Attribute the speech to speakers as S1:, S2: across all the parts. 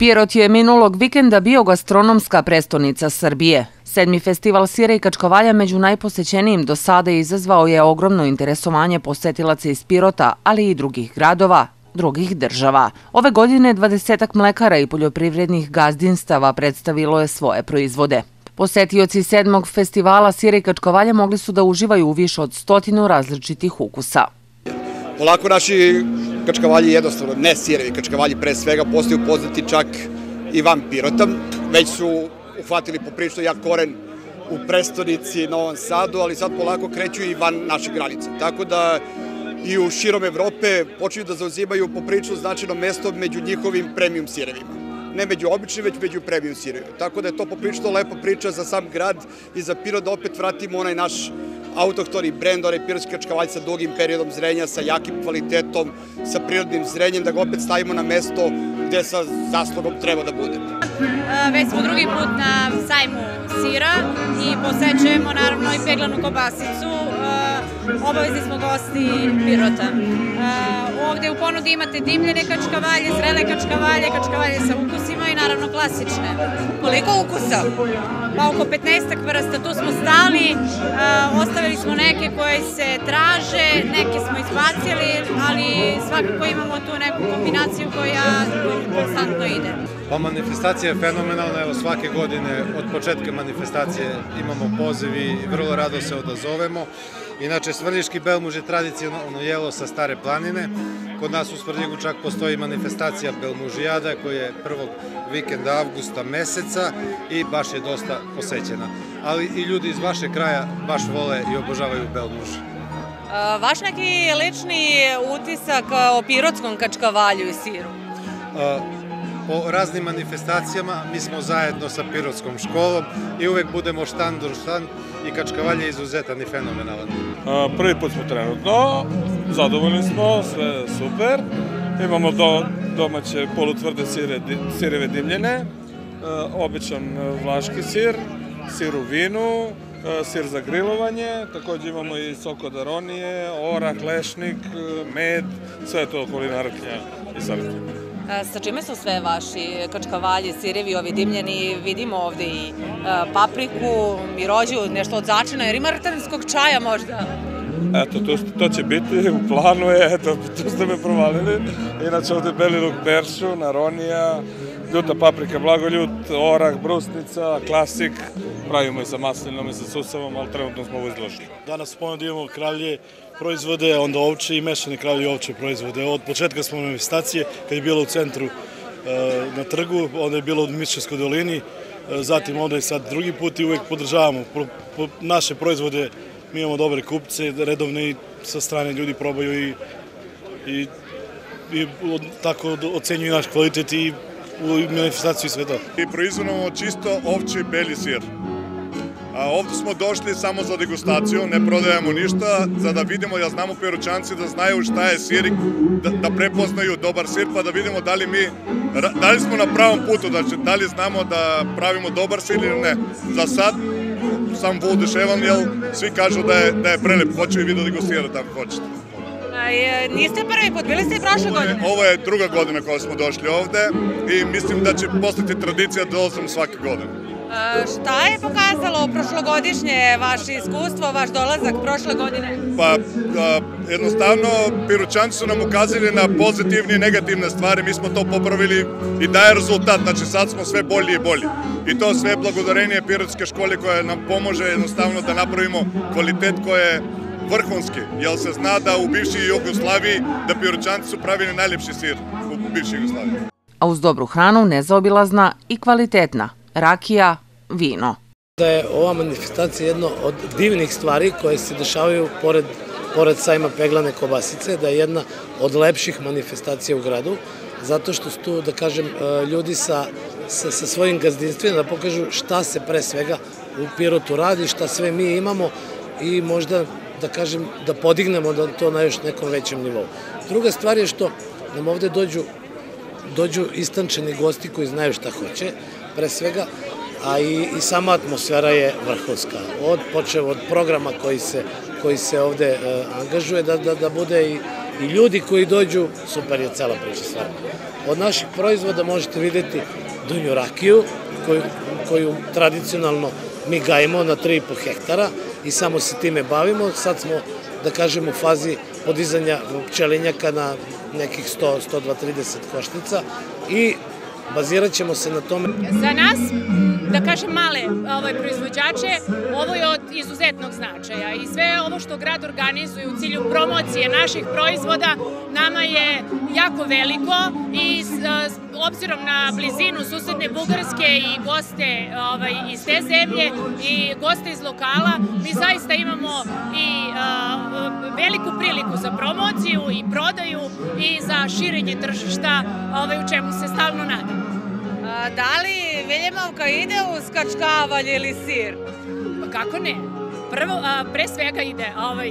S1: Pirot je minulog vikenda bio gastronomska prestonica Srbije. 7. festival sira i kačkavalja među najposećenijim do sada izazvao je ogromno interesovanje posetilaca iz Pirota, ali i drugih gradova, drugih država. Ove godine 20-ak mlekara i poljoprivrednih gazdinstava predstavilo je svoje proizvode. Posetioci 7. festivala sira i kačkavalja mogli su da uživaju u više od 100 različitih ukusa.
S2: Polako naši kačkavalji, jednostavno ne sirevi kačkavalji pre svega, postaju poznati čak i van Pirota. Već su uhvatili poprilično jak koren u prestonici Novom Sadu, ali sad polako kreću i van naših granica. Tako da i u širom Evrope počinju da zauzimaju poprilično značajno mesto među njihovim premium sirevima. Ne među običnim, već među premium sirevima. Tako da je to poprilično lepa priča za sam grad i za Pirot da opet vratimo onaj naš autohtoni brend, onaj pirotski kačkavalj sa dugim periodom zrenja, sa jakim kvalitetom, sa prirodnim zrenjem, da ga opet stavimo na mesto gde sa zaslugom treba da bude.
S3: Već smo drugi put na sajmu sira i posećujemo naravno i peglanu kobasicu. Obavezni smo gosti Pirota. Ovde u ponudi imate dimljene kačkavalje, zrele kačkavalje, kačkavalje sa ukusima i naravno klasične. Koliko ukusa? Pa oko 15 vrsta, tu smo stali, ostavili smo neke koje se traže, neke smo izbacili, ali svakako imamo tu neku kombinaciju koja konstantno ide.
S4: Pa manifestacija je fenomenalna, evo svake godine od početka manifestacije imamo poziv i vrlo rado se odazovemo. Inače, Svrljiški Belmuž je tradicionalno jelo sa Stare planine. Kod nas u Svrljigu čak postoji manifestacija Belmužijada koja je prvog vikenda avgusta meseca i baš je dosta posećena. Ali i ljudi iz vašeg kraja baš vole i obožavaju Belmuž.
S3: Vaš neki lični utisak o pirotskom kačkavalju i siru?
S4: Po raznim manifestacijama mi smo zajedno sa Pirotskom školom i uvek budemo štand do štand i kačkavalj je izuzetan i fenomenalan.
S5: Prvi put smo trenutno, zadovoljni smo, sve super. Imamo domaće polutvrde sireve dimljene, običan vlaški sir, sir u vinu, sir za grilovanje, takođe imamo i sok od aronije, orah, lešnik, med, sve je to kulinarka i saletnje.
S3: Sa čime su sve vaši kačkavalji, sirevi, ovi dimljeni? Vidimo ovde i papriku, mirođu, nešto od začina, jer ima rtanskog čaja možda?
S5: Eto, to će biti, u planu je, eto, tu ste me provalili. Inače ovde beli luk peršun, aronija, ljuta paprika, blagoljut, orah, brusnica, klasik. Pravimo i sa maslinom i sa susavom, ali trenutno smo ovo izložili.
S6: Danas ponudi imamo kralje proizvode, onda ovče i mešane kralje i ovče proizvode. Od početka smo manifestacije, kad je bilo u centru na trgu, onda je bilo u Mišćevskoj dolini, zatim onda je sad drugi put i uvek podržavamo naše proizvode. Mi imamo dobre kupce, redovne i sa strane ljudi probaju i tako ocenjuju naš kvalitet i u manifestaciju i sve to.
S7: I proizvodimo čisto ovči beli sir. Ovde smo došli samo za degustaciju, ne prodajemo ništa, za da vidimo, ja znamo Piroćanci da znaju šta je sir, da prepoznaju dobar sir, pa da vidimo da li smo na pravom putu, da li znamo da pravimo dobar sir ili ne. Za sad sam voduševan, jer svi kažu da je prelep, hoću i vi da degustirate ako hoćete.
S3: Niste prvi put, bili ste i prošle godine?
S7: Ovo je druga godina koja smo došli ovde i mislim da će postati tradicija da dolazimo svake godine.
S3: Šta je pokazalo prošlogodišnje vaše iskustvo, vaš dolazak prošle godine?
S7: Pa, jednostavno, Piroćanci su nam ukazali na pozitivne i negativne stvari, mi smo to popravili i daje rezultat, znači sad smo sve bolji i bolji. I to sve blagodarenje Pirotske škole koja nam pomože jednostavno da napravimo kvalitet koji je vrhunski, jer se zna da u bivšoj Jugoslaviji da Piroćanci su pravili najljepši sir u bivšoj Jugoslaviji.
S1: A uz dobru hranu nezaobilazna i kvalitetna rakija, vino.
S8: Da je ova manifestacija jedna od divnih stvari koje se dešavaju pored sajma peglane kobasice, da je jedna od lepših manifestacija u gradu, zato što su tu, da kažem, ljudi sa svojim gazdinstvima da pokažu šta se pre svega u Pirotu radi, šta sve mi imamo i možda, da kažem, da podignemo to na još nekom većem nivou. Druga stvar je što nam ovde dođu istančeni gosti koji znaju šta hoće, pre svega, a i sama atmosfera je vrhunska. Počev od programa koji se ovde angažuje da bude i ljudi koji dođu, super je cela priča stvarno. Od naših proizvoda možete vidjeti dunju rakiju, koju tradicionalno mi gajimo na 3,5 hektara i samo se time bavimo. Sad smo, da kažem, u fazi podizanja pčelinjaka na nekih 100-130 košnica i bazirat ćemo se na tome.
S9: Za nas, da kažem male proizvođače, ovo je od izuzetnog značaja i sve ovo što grad organizuje u cilju promocije naših proizvoda nama je jako veliko i obzirom na blizinu susedne Bugarske i goste iz te zemlje i goste iz lokala, mi zaista imamo i veliku priliku za promociju i prodaju i za širenje tržišta u čemu se stalno nadamo.
S3: Da li Viljemovka ide uz kačkavalj ili sir?
S9: Pa kako ne? Pre svega ide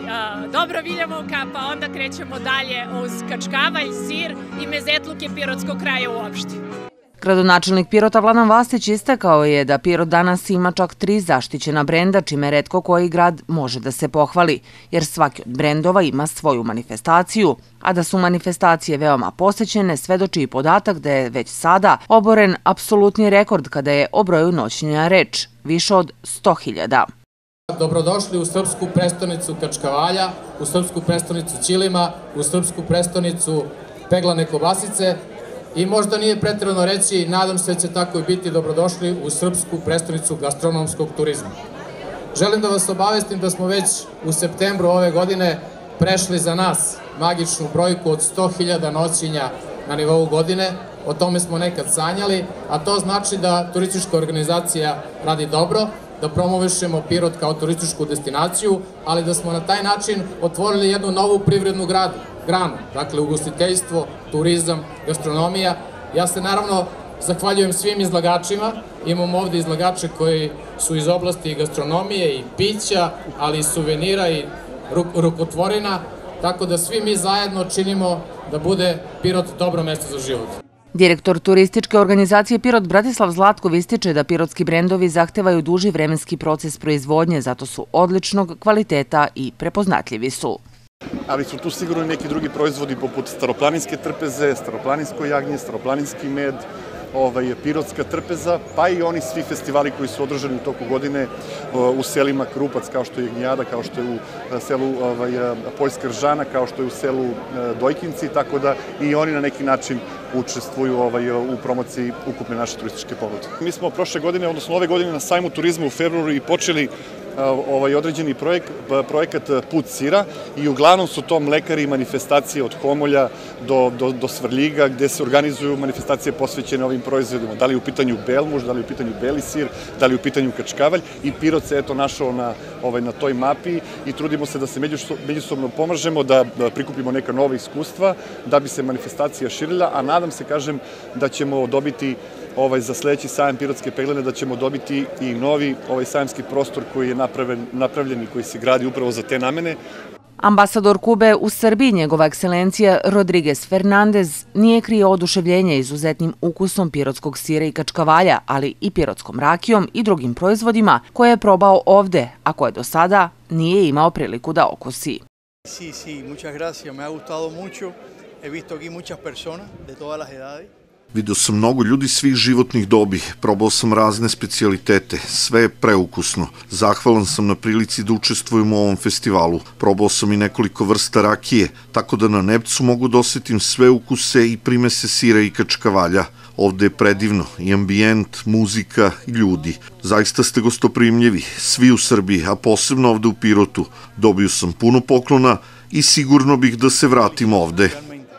S9: dobra Viljemovka, pa onda krećemo dalje uz kačkavalj, sir i mezetluke pirotskog kraja uopšte.
S1: Gradonačelnik Pirota Vladan Vastić istakao je da Pirot danas ima čak 3 zaštićena brenda, čime retko koji grad može da se pohvali, jer svaki od brendova ima svoju manifestaciju, a da su manifestacije veoma posećene svedoči i podatak da je već sada oboren apsolutni rekord kada je o broju noćenja reč, više od 100.000.
S10: Dobrodošli u srpsku prestonicu Kačkavalja, u srpsku prestonicu Ćilima, u srpsku prestonicu peglane kobasice i možda nije pretjerano reći, nadam se da će tako i biti, dobrodošli u srpsku prestonicu gastronomskog turizma. Želim da vas obavestim da smo već u septembru ove godine prešli za nas magičnu brojku od 100.000 noćenja na nivou godine. O tome smo nekad sanjali, a to znači da turistička organizacija radi dobro, da promovišemo Pirot kao turističku destinaciju, ali da smo na taj način otvorili jednu novu privrednu granu, dakle ugostiteljstvo, turizam, gastronomija. Ja se naravno zahvaljujem svim izlagačima, imamo ovde izlagače koji su iz oblasti gastronomije i pića, ali i suvenira i rukotvorina, tako da svi mi zajedno činimo da bude Pirot dobro mesto za život.
S1: Direktor turističke organizacije Pirot Bratislav Zlatkov ističe da pirotski brendovi zahtevaju duži vremenski proces proizvodnje, zato su odličnog kvaliteta i prepoznatljivi su.
S11: Ali su tu sigurno i neki drugi proizvodi poput staroplaninske trpeze, staroplaninsko jagnje, staroplaninski med, pirotska trpeza, pa i oni svi festivali koji su održani u toku godine u selima Krupac, kao što je Jagnjada, kao što je u selu Poljska Ržana, kao što je u selu Dojkinci, tako da i oni na neki način učestvuju u promociji ukupne naše turističke ponude. Mi smo prošle godine, odnosno ove godine na sajmu turizma u februaru i počeli određeni projekat Put sira i uglavnom su to mlekari i manifestacije od Homolja do Svrljiga gde se organizuju manifestacije posvećene ovim proizvodima. Da li je u pitanju belmuž, da li je u pitanju beli sir, da li je u pitanju kačkavalj i Pirot se eto našao na toj mapi i trudimo se da se međusobno pomažemo, da prikupimo neka nova iskustva, da bi se manifestacija širila, a nadam se, kažem, da ćemo dobiti za sledeći sajam Pirotske peglane, da ćemo dobiti i novi sajamski prostor koji je napravljen i koji se gradi upravo za te namene.
S1: Ambasador Kube u Srbiji, njegova ekscelencija Rodriguez Fernandez, nije krio oduševljenje izuzetnim ukusom pirotskog sira i kačkavalja, ali i pirotskom rakijom i drugim proizvodima koje je probao ovde, a koje do sada nije imao priliku da okusi.
S12: Sí, muchas gracias. Me ha gustado mucho. He visto aquí muchas personas de todas las edades.
S13: Video sam mnogo ljudi svih životnih dobi, probao sam razne specijalitete, sve je preukusno. Zahvalan sam na prilici da učestvujem u ovom festivalu. Probao sam i nekoliko vrsta rakije, tako da na Nepcu mogu da osetim sve ukuse i primese sira i kačkavalja. Ovde je predivno, i ambijent, muzika i ljudi. Zaista ste gostoprimljivi, svi u Srbiji, a posebno ovde u Pirotu. Dobio sam puno poklona i sigurno bih da se vratim ovde.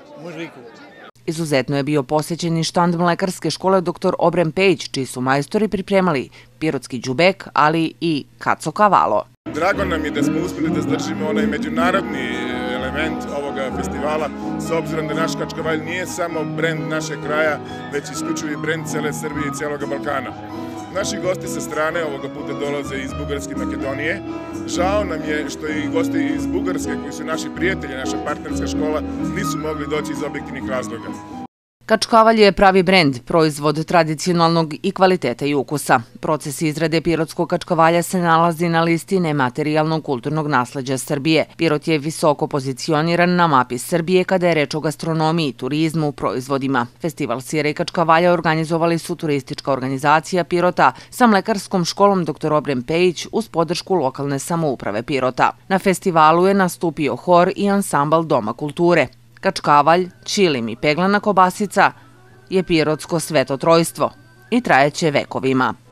S1: Izuzetno je bio posećen i štand mlekarske škole dr. Obrem Pejić, čiji su majstori pripremali pirotski đubek, ali i kaco kavalo.
S14: Drago nam je da smo uspeli da zdržimo onaj međunarodni element ovoga festivala, s obzirom da naš kačkavalj nije samo brend našeg kraja, već isključivi brend cele Srbije i celog Balkana. Naši gosti sa strane ovoga puta dolaze iz Bugarske i Makedonije. Žao nam je što i gosti iz Bugarske, koji su naši prijatelji, naša partnerska škola, nisu mogli doći iz objektivnih razloga.
S1: Kačkavalj je pravi brend, proizvod tradicionalnog i kvaliteta i ukusa. Proces izrade pirotskog kačkavalja se nalazi na listi nematerijalnog kulturnog nasleđa Srbije. Pirot je visoko pozicioniran na mapi Srbije kada je reč o gastronomiji, turizmu, proizvodima. Festival sira i kačkavalja organizovali su turistička organizacija Pirota sa mlekarskom školom Dr. Obren Pejić uz podršku lokalne samouprave Pirota. Na festivalu je nastupio hor i ansambal Doma kulture. Kačkavalj, čilim i peglana kobasica je pirotsko svetotrojstvo i trajeće vekovima.